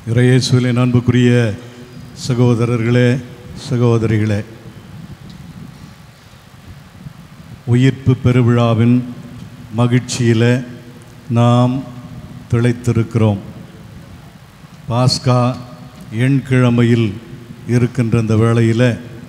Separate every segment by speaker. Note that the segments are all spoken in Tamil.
Speaker 1: இறையேசுவின் அன்புக்குரிய சகோதரர்களே, சகோதரிகளே, உயிர்ப்பு பெருவிழாவின் மகிழ்ச்சியில் நாம் திளைத்திருக்கிறோம். பாஸ்கா எண்கிழமையில் இருக்கின்ற இந்த வேளையில்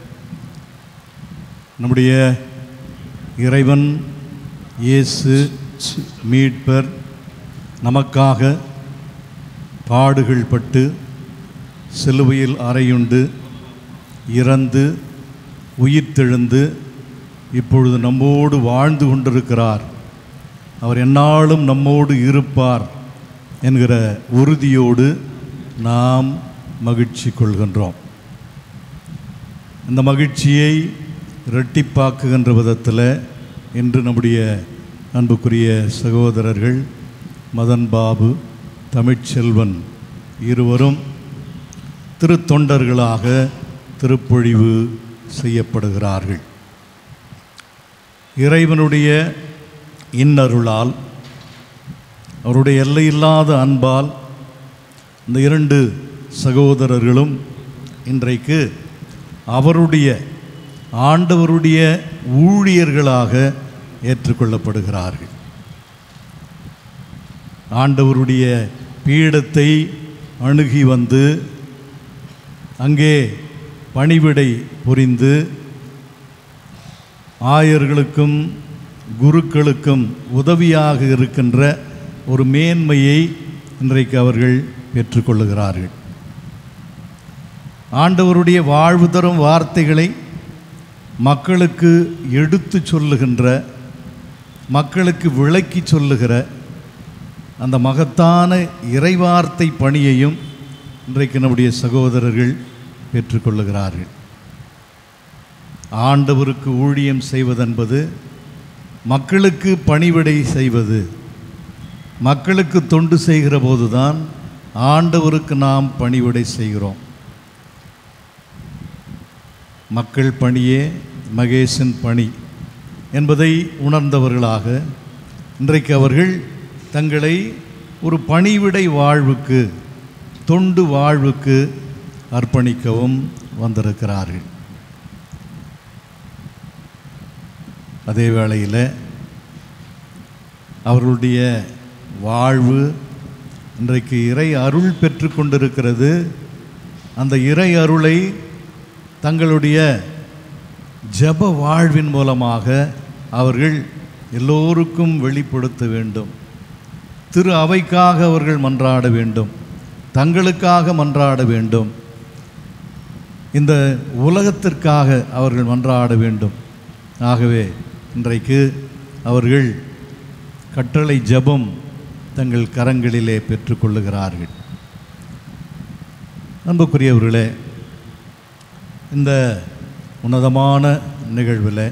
Speaker 1: நம்முடைய இறைவன் இயேசு மீட்பர் நமக்காக பாடுகள் பட்டு சிலுவையில் அறையுண்டு இறந்து உயிர்த்தெழுந்து இப்பொழுது நம்மோடு வாழ்ந்து கொண்டிருக்கிறார். அவர் எந்நாளும் நம்மோடு இருப்பார் என்கிற உறுதியோடு நாம் மகிழ்ச்சி கொள்கின்றோம். இந்த மகிழ்ச்சியை இரட்டிப்பாக்குகின்ற விதத்தில் இன்று நம்முடைய அன்புக்குரிய சகோதரர்கள் மதன் பாபு, தமிழ்ச்செல்வன் இருவரும் திருத்தொண்டர்களாக திருப்பொழிவு செய்யப்படுகிறார்கள். இறைவனுடைய இன்னருளால், அவருடைய எல்லையில்லாத அன்பால் இந்த இரண்டு சகோதரர்களும் இன்றைக்கு அவருடைய ஆண்டவருடைய ஊழியர்களாக ஏற்றுக்கொள்ளப்படுகிறார்கள். ஆண்டவருடைய பீடத்தை அணுகி வந்து அங்கே பணிவிடை புரிந்து ஆயர்களுக்கும் குருக்களுக்கும் உதவியாக இருக்கின்ற ஒரு மேன்மையை இன்றைக்கு அவர்கள் பெற்றுக்கொள்ளுகிறார்கள். ஆண்டவருடைய வாழ்வு தரும் வார்த்தைகளை மக்களுக்கு எடுத்து சொல்லுகின்ற, மக்களுக்கு விளக்கி சொல்லுகிற அந்த மகத்தான இறைவார்த்தை பணியையும் இன்றைக்கு நம்முடைய சகோதரர்கள் பெற்றுக்கொள்ளுகிறார்கள். ஆண்டவருக்கு ஊழியம் செய்வதென்பது மக்களுக்கு பணிவிடை செய்வது. மக்களுக்கு தொண்டு செய்கிற போதுதான் ஆண்டவருக்கு நாம் பணிவிடை செய்கிறோம். மக்கள் பணியே மகேசன் பணி என்பதை உணர்ந்தவர்களாக இன்றைக்கு அவர்கள் தங்களை ஒரு பணிவிடை வாழ்வுக்கு, தொண்டு வாழ்வுக்கு அர்ப்பணிக்கவும் வந்திருக்கிறார்கள். அதே வேளையில் அவர்களுடைய வாழ்வு இன்றைக்கு இறை அருள் பெற்று கொண்டிருக்கிறது. அந்த இறை அருளை தங்களுடைய ஜெப வாழ்வின் மூலமாக அவர்கள் எல்லோருக்கும் வெளிப்படுத்த வேண்டும். திரு அவைக்காக அவர்கள் மன்றாட வேண்டும், தங்களுக்காக மன்றாட வேண்டும், இந்த உலகத்திற்காக அவர்கள் மன்றாட வேண்டும். ஆகவே இன்றைக்கு அவர்கள் கட்டளை ஜெபம் தங்கள் கரங்களிலே பெற்றுக்கொள்ளுகிறார்கள். அன்புக்குரியவர்களே, இந்த உன்னதமான நிகழ்வில்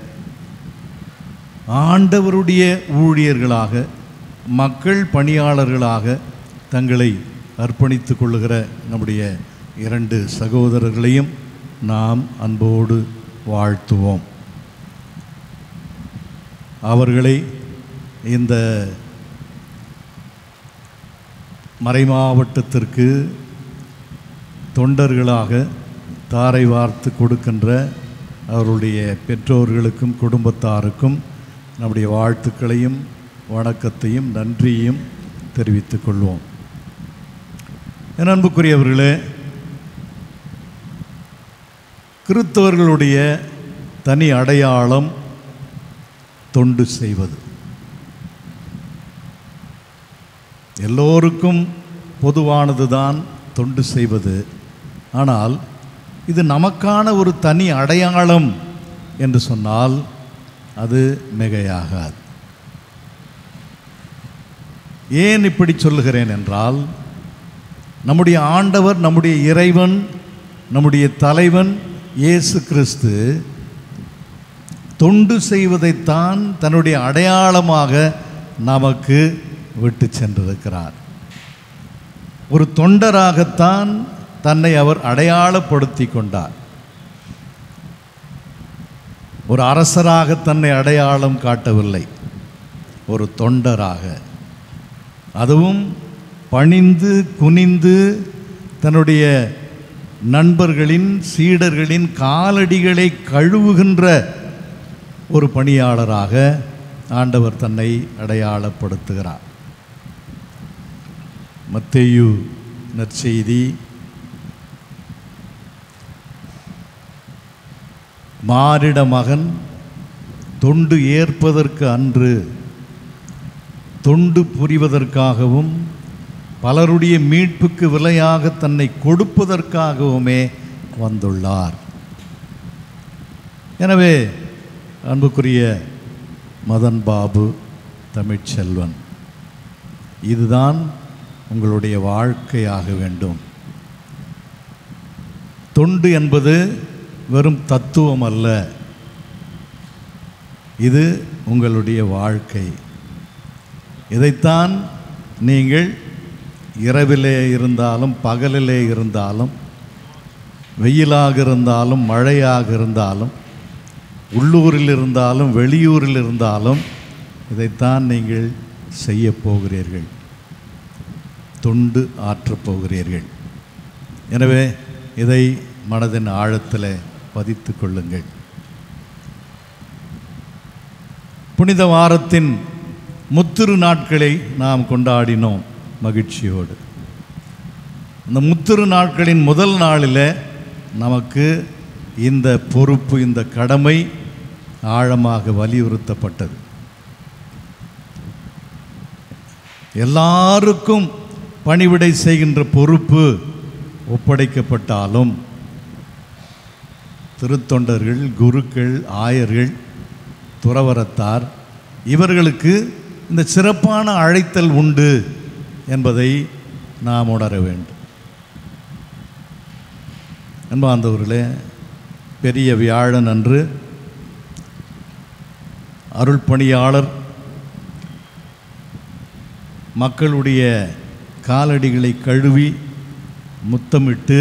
Speaker 1: ஆண்டவருடைய ஊழியர்களாக, மக்கள் பணியாளர்களாக தங்களை அர்ப்பணித்து கொள்ளுகிற நம்முடைய இரண்டு சகோதரர்களையும் நாம் அன்போடு வாழ்த்துவோம். அவர்களை இந்த மறைமாவட்டத்திற்கு தொண்டர்களாக தாரை வார்த்து கொடுக்கின்ற அவருடைய பெற்றோர்களுக்கும் குடும்பத்தாருக்கும் நம்முடைய வாழ்த்துக்களையும் வணக்கத்தையும் நன்றியையும் தெரிவித்துக் கொள்வோம். என் அன்புக்குரியவர்களே, கிறிஸ்தவர்களுடைய தனி அடையாளம் தொண்டு செய்வது. எல்லோருக்கும் பொதுவானதுதான் தொண்டு செய்வது. ஆனால் இது நமக்கான ஒரு தனி அடையாளம் என்று சொன்னால் அது மிகையாகாது. ஏன் இப்படி சொல்லுகிறேன் என்றால், நம்முடைய ஆண்டவர், நம்முடைய இறைவன், நம்முடைய தலைவன் இயேசு கிறிஸ்து தொண்டு செய்வதைத்தான் தன்னுடைய அடையாளமாக நமக்கு விட்டு சென்றிருக்கிறார். ஒரு தொண்டராகத்தான் தன்னை அவர் அடையாளப்படுத்தி கொண்டார். ஒரு அரசராக தன்னை அடையாளம் காட்டவில்லை, ஒரு தொண்டராக, அதுவும் பணிந்து குனிந்து தன்னுடைய நண்பர்களின் சீடர்களின் காலடிகளை கழுவுகின்ற ஒரு பணியாளராக ஆண்டவர் தன்னை அடையாளப்படுத்துகிறார். மத்தேயு நற்செய்தி மானிட மகன் தொண்டு ஏற்பதற்கு அன்று தொண்டு புரிவதற்காகவும் பலருடைய மீட்புக்கு விலையாக தன்னை கொடுப்பதற்காகவுமே வந்துள்ளார். எனவே அன்புக்குரிய மதன் பாபு தமிழ்ச்செல்வன், இதுதான் உங்களுடைய வாழ்க்கையாக வேண்டும். தொண்டு என்பது வெறும் தத்துவம் அல்ல, இது உங்களுடைய வாழ்க்கை. இதைத்தான் நீங்கள் இரவிலே இருந்தாலும் பகலிலே இருந்தாலும் வெயிலாக இருந்தாலும் மழையாக இருந்தாலும் உள்ளூரில் இருந்தாலும் வெளியூரில் இருந்தாலும் இதைத்தான் நீங்கள் செய்ய போகிறீர்கள், தொண்டு ஆற்றப் போகிறீர்கள். எனவே இதை மனதின் ஆழத்தில் பதித்து கொள்ளுங்கள். புனித வாரத்தின் முத்திரு நாட்களை நாம் கொண்டாடினோம் மகிழ்ச்சியோடு. அந்த முத்திரு நாட்களின் முதல் நாளில் நமக்கு இந்த பொறுப்பு, இந்த கடமை ஆழமாக வலியுறுத்தப்பட்டது. எல்லாருக்கும் பணிவிடை செய்கின்ற பொறுப்பு ஒப்படைக்கப்பட்டாலும் திருத்தொண்டர்கள், குருக்கள், ஆயர்கள், துறவரத்தார் இவர்களுக்கு இந்த சிறப்பான அழைத்தல் உண்டு என்பதை நாம் உணர வேண்டும். அன்பார்ந்தவர்களே, பெரிய வியாழன் அன்று அருள் பணியாளர் மக்களுடைய காலடிகளை கழுவி முத்தமிட்டு,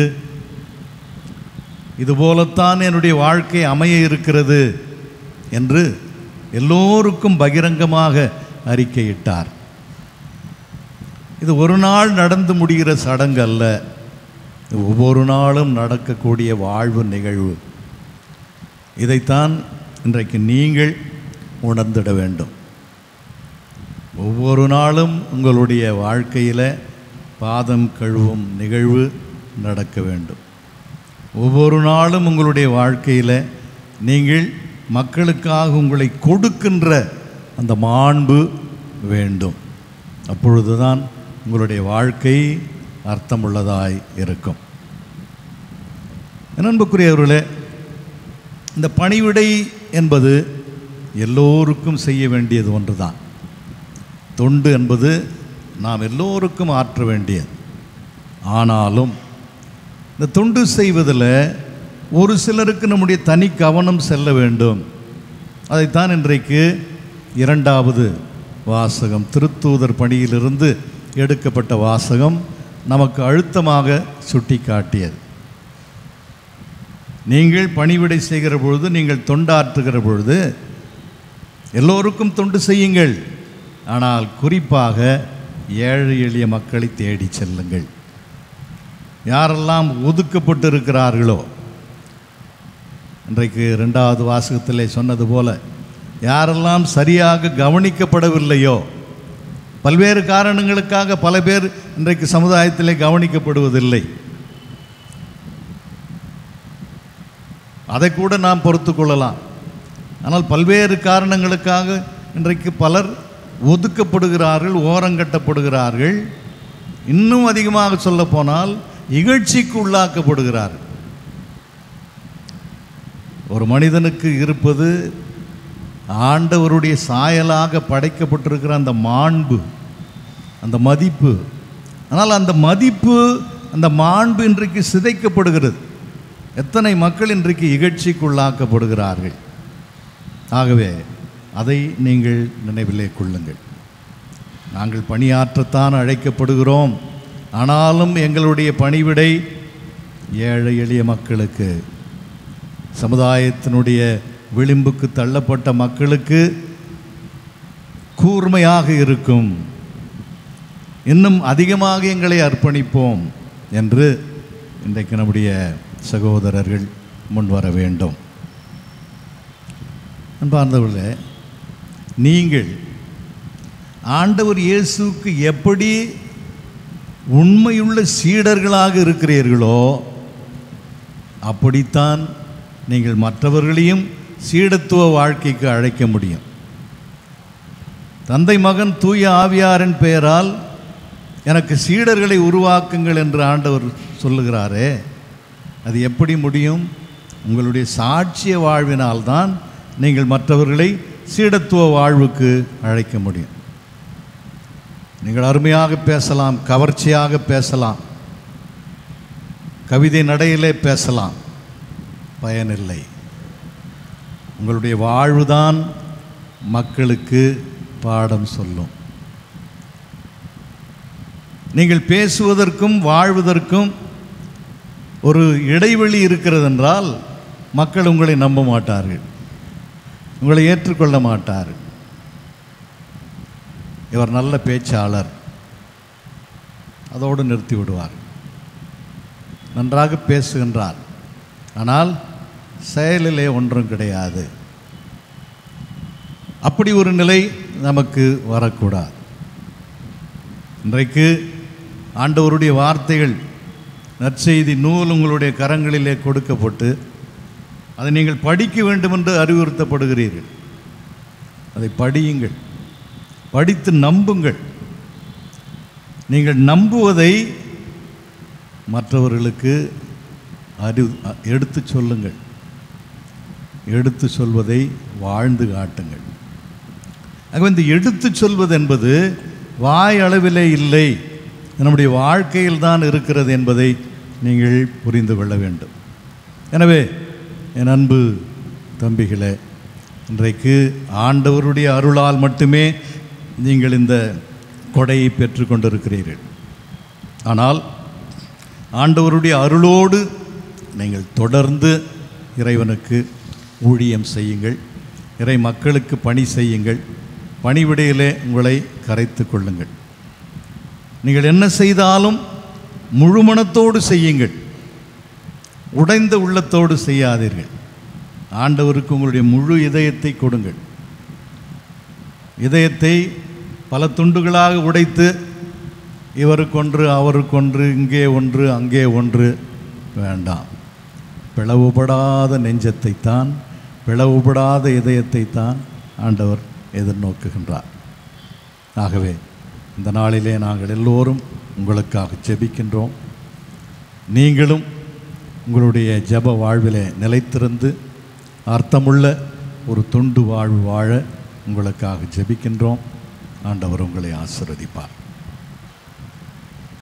Speaker 1: இதுபோலத்தான் என்னுடைய வாழ்க்கை அமைய இருக்கிறது என்று எல்லோருக்கும் பகிரங்கமாக அறிக்கையிட்டார். இது ஒரு நாள் நடந்து முடிகிற சடங்கு அல்ல, ஒவ்வொரு நாளும் நடக்கக்கூடிய வாழ்வு நிகழ்வு. இதைத்தான் இன்றைக்கு நீங்கள் உணர்ந்திட வேண்டும். ஒவ்வொரு நாளும் உங்களுடைய வாழ்க்கையில் பாதம் கழுவும் நிகழ்வு நடக்க வேண்டும். ஒவ்வொரு நாளும் உங்களுடைய வாழ்க்கையில் நீங்கள் மக்களுக்காக உங்களை கொடுக்கின்ற அந்த மாண்பு வேண்டும். அப்பொழுதுதான் உங்களுடைய வாழ்க்கை அர்த்தமுள்ளதாய் இருக்கும். அன்புக்குரியவர்களே, இந்த பணிவிடை என்பது எல்லோருக்கும் செய்ய வேண்டியது ஒன்று தான். தொண்டு என்பது நாம் எல்லோருக்கும் ஆற்ற வேண்டியது. ஆனாலும் இந்த தொண்டு செய்வதில் ஒரு சிலருக்கு நம்முடைய தனி கவனம் செல்ல வேண்டும். அதைத்தான் இன்றைக்கு இரண்டாவது வாசகம், திருத்தூதர் பணியிலிருந்து எடுக்கப்பட்ட வாசகம் நமக்கு அழுத்தமாக சுட்டி காட்டியது. நீங்கள் பணிவிடை செய்கிற பொழுது, நீங்கள் தொண்டாற்றுகிற பொழுது எல்லோருக்கும் தொண்டு செய்யுங்கள். ஆனால் குறிப்பாக ஏழை எளிய மக்களை தேடி செல்லுங்கள். யாரெல்லாம் ஒதுக்கப்பட்டு இருக்கிறார்களோ, இன்றைக்கு இரண்டாவது வாசகத்திலே சொன்னது போல, யாரெல்லாம் சரியாக கவனிக்கப்படவில்லையோ, பல்வேறு காரணங்களுக்காக பல பேர் இன்றைக்கு சமுதாயத்திலே கவனிக்கப்படுவதில்லை. அதை கூட நாம் பொறுத்து கொள்ளலாம். ஆனால் பல்வேறு காரணங்களுக்காக இன்றைக்கு பலர் ஒதுக்கப்படுகிறார்கள், ஓரங்கட்டப்படுகிறார்கள். இன்னும் அதிகமாக சொல்ல போனால் இகழ்ச்சிக்கு உள்ளாக்கப்படுகிறார்கள். ஒரு மனிதனுக்கு இருப்பது ஆண்டவருடைய சாயலாக படைக்கப்பட்டிருக்கிற அந்த மாண்பு, அந்த மதிப்பு. ஆனால் அந்த மதிப்பு, அந்த மாண்பு இன்றைக்கு சிதைக்கப்படுகிறது. எத்தனை மக்கள் இன்றைக்கு இகழ்ச்சிக்கு உள்ளாக்கப்படுகிறார்கள். ஆகவே அதை நீங்கள் நினைவிலே கொள்ளுங்கள். நாங்கள் பணியாற்றத்தான் அழைக்கப்படுகிறோம். ஆனாலும் எங்களுடைய பணிவிடை ஏழை எளிய மக்களுக்கு, சமுதாயத்தினுடைய விளிம்புக்கு தள்ளப்பட்ட மக்களுக்கு கூர்மையாக இருக்கும். இன்னும் அதிகமாக எங்களை அர்ப்பணிப்போம் என்று இன்றைக்கு நம்முடைய சகோதரர்கள் முன்வர வேண்டும். அன்பார்ந்தவர்களே, நீங்கள் ஆண்டவர் இயேசுவுக்கு எப்படி உண்மையுள்ள சீடர்களாக இருக்கிறீர்களோ அப்படித்தான் நீங்கள் மற்றவர்களையும் சீடத்துவ வாழ்க்கைக்கு அழைக்க முடியும். தந்தை மகன் தூய ஆவியாரின் பெயரால் எனக்கு சீடர்களை உருவாக்குங்கள் என்று ஆண்டவர் சொல்லுகிறாரே, அது எப்படி முடியும்? உங்களுடைய சாட்சிய வாழ்வினால்தான் நீங்கள் மற்றவர்களை சீடத்துவ வாழ்வுக்கு அழைக்க முடியும். நீங்கள் அருமையாக பேசலாம், கவர்ச்சியாக பேசலாம், கவிதை நடையிலே பேசலாம், பயனில்லை. உங்களுடைய வாழ்வுதான் மக்களுக்கு பாடம் சொல்லும். நீங்கள் பேசுவதற்கும் வாழ்வதற்கும் ஒரு இடைவெளி இருக்கிறது என்றால் மக்கள் உங்களை நம்ப மாட்டார்கள், உங்களை ஏற்றுக்கொள்ள மாட்டார்கள். இவர் நல்ல பேச்சாளர், அதோடு நிறுத்தி விடுவார். நன்றாக பேசுகின்றார், ஆனால் செயலிலே ஒன்றும் கிடையாது. அப்படி ஒரு நிலை நமக்கு வரக்கூடாது. இன்றைக்கு ஆண்டவருடைய வார்த்தைகள், நற்செய்தி நூல் உங்களுடைய கரங்களிலே கொடுக்கப்பட்டு அதை நீங்கள் படிக்க வேண்டும் என்று அறிவுறுத்தப்படுகிறீர்கள். அதை படியுங்கள், படித்து நம்புங்கள். நீங்கள் நம்புவதை மற்றவர்களுக்கு எடுத்து சொல்லுங்கள். எடுத்து சொல்வதை வாழ்ந்து காட்டுங்கள். ஆக இந்த எடுத்து சொல்வது என்பது வாய் அளவிலே இல்லை, நம்முடைய வாழ்க்கையில் தான் இருக்கிறது என்பதை நீங்கள் புரிந்து கொள்ள வேண்டும். எனவே என் அன்பு தம்பிகளே, இன்றைக்கு ஆண்டவருடைய அருளால் மட்டுமே நீங்கள் இந்த கொடையை பெற்று கொண்டிருக்கிறீர்கள். ஆனால் ஆண்டவருடைய அருளோடு நீங்கள் தொடர்ந்து இறைவனுக்கு ஊழியம் செய்யுங்கள், இறை மக்களுக்கு பணி செய்யுங்கள். பணிவிடையிலே உங்களை கரைத்து கொள்ளுங்கள். நீங்கள் என்ன செய்தாலும் முழு மனத்தோடு செய்யுங்கள், உடைந்த உள்ளத்தோடு செய்யாதீர்கள். ஆண்டவருக்கு உங்களுடைய முழு இதயத்தை கொடுங்கள். இதயத்தை பல துண்டுகளாக உடைத்து இவருக்கொன்று அவருக்கொன்று, இங்கே ஒன்று அங்கே ஒன்று வேண்டாம். பிளவுபடாத நெஞ்சத்தைத்தான், பிளவுபடாத இதயத்தைத்தான் ஆண்டவர் எதிர்நோக்குகின்றார். ஆகவே இந்த நாளிலே நாங்கள் எல்லோரும் உங்களுக்காக ஜெபிக்கின்றோம். நீங்களும் உங்களுடைய ஜெப வாழ்விலே நிலைத்திருந்து அர்த்தமுள்ள ஒரு தொண்டு வாழ்வு வாழ உங்களுக்காக ஜெபிக்கின்றோம். ஆண்டவர் உங்களை ஆசீர்வதிப்பார்.